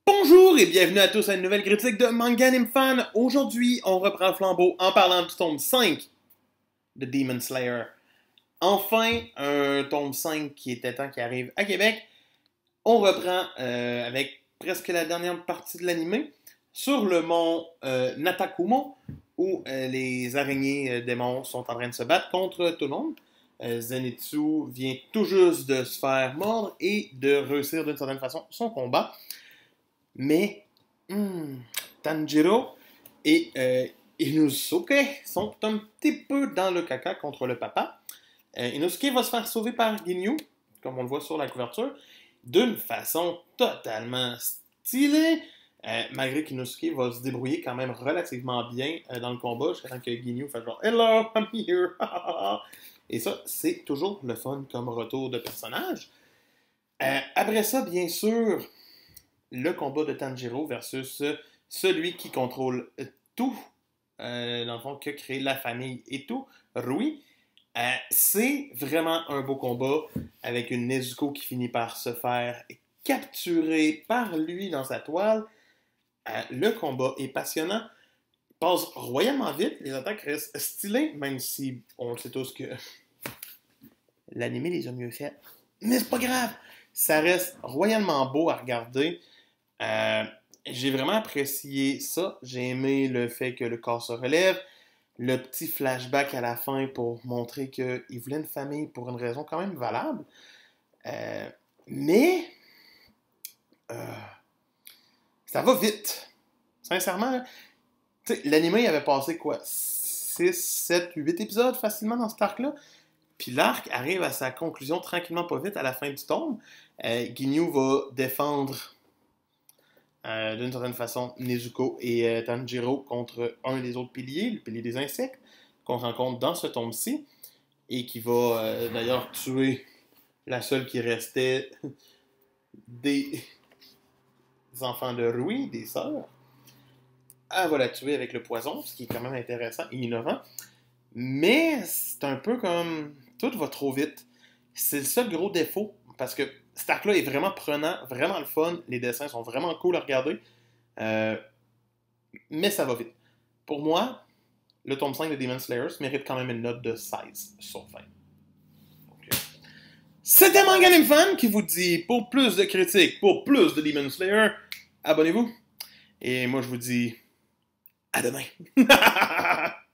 Bonjour et bienvenue à tous à une nouvelle critique de Manga Anime Fan. Aujourd'hui, on reprend le flambeau en parlant du tome 5 de Demon Slayer. Enfin, un tome 5 qui était temps qui arrive à Québec. On reprend avec presque la dernière partie de l'anime sur le mont Natakumo où les araignées démons sont en train de se battre contre tout le monde. Zenitsu vient tout juste de se faire mordre et de réussir d'une certaine façon son combat. Mais Tanjiro et Inosuke sont un petit peu dans le caca contre le papa. Inosuke va se faire sauver par Ginyu, comme on le voit sur la couverture, d'une façon totalement stylée, malgré qu'Inosuke va se débrouiller quand même relativement bien dans le combat, jusqu'à temps que Ginyu fait genre « Hello, I'm here! » Et ça, c'est toujours le fun comme retour de personnage. Après ça, bien sûr, le combat de Tanjiro versus celui qui contrôle tout, dans le fond, qui a créé la famille et tout, Rui. C'est vraiment un beau combat avec une Nezuko qui finit par se faire capturer par lui dans sa toile. Le combat est passionnant, passe royalement vite, les attaques restent stylées, même si on le sait tous que l'anime les a mieux fait. Mais c'est pas grave, ça reste royalement beau à regarder. J'ai vraiment apprécié ça. J'ai aimé le fait que le corps se relève. Le petit flashback à la fin pour montrer qu'il voulait une famille pour une raison quand même valable. Mais ça va vite. Sincèrement, l'anime il avait passé quoi 6, 7, 8 épisodes facilement dans cet arc-là. Puis l'arc arrive à sa conclusion tranquillement pas vite à la fin du tome. Ginyu va défendre d'une certaine façon Nezuko et Tanjiro contre un des autres piliers, le pilier des insectes, qu'on rencontre dans ce tome-ci, et qui va d'ailleurs tuer la seule qui restait des enfants de Rui, des sœurs. Elle va la tuer avec le poison, ce qui est quand même intéressant et innovant. Mais c'est un peu comme... tout va trop vite. C'est le seul gros défaut, parce que cet arc-là est vraiment prenant, vraiment le fun. Les dessins sont vraiment cool à regarder. Mais ça va vite. Pour moi, le tome 5 de Demon Slayer mérite quand même une note de 16 sur 20. C'était Manga Anime Fan qui vous dit, pour plus de critiques, pour plus de Demon Slayer, abonnez-vous. Et moi, je vous dis à demain.